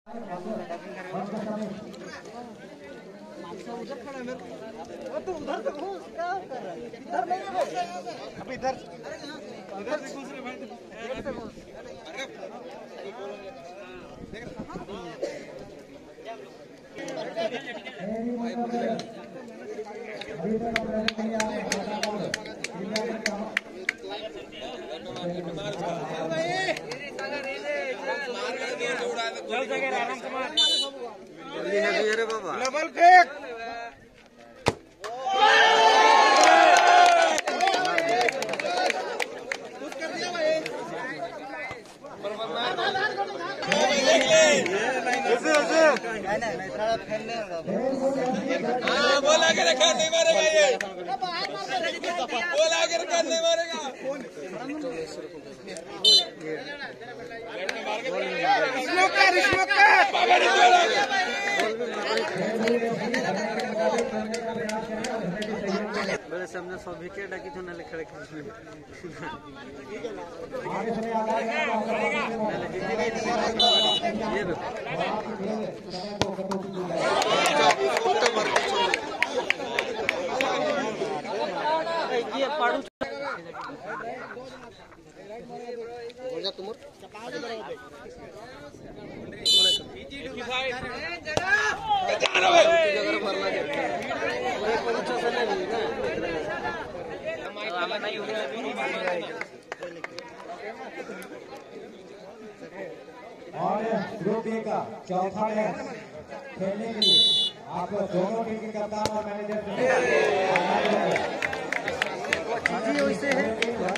उधर खड़ा है मेरे तो उधर से घुस क्या कर रहा है? इधर नहीं है भाई, अभी इधर से घुस रहे भाई, इधर से घुस। डबल फेंक बोला के रखा नहीं मारेगा ये, बोला के रखा नहीं मारेगा। मेरे सामने 100 विकेट है कि जो नले खड़े ये पाड़ू तुम और ग्रुप ए का चौथा मैच खेलने के लिए आप दोनों टीम के कप्तान और मैनेजर वैसे है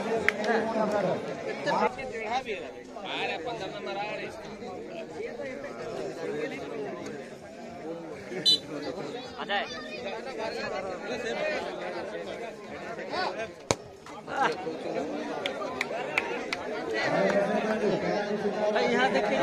यहाँ देखिए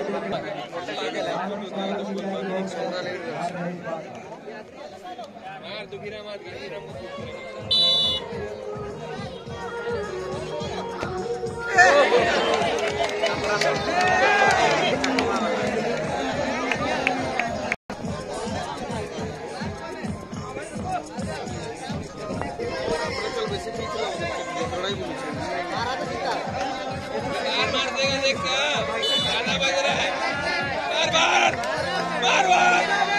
मार देगा, देख बार बार बार बार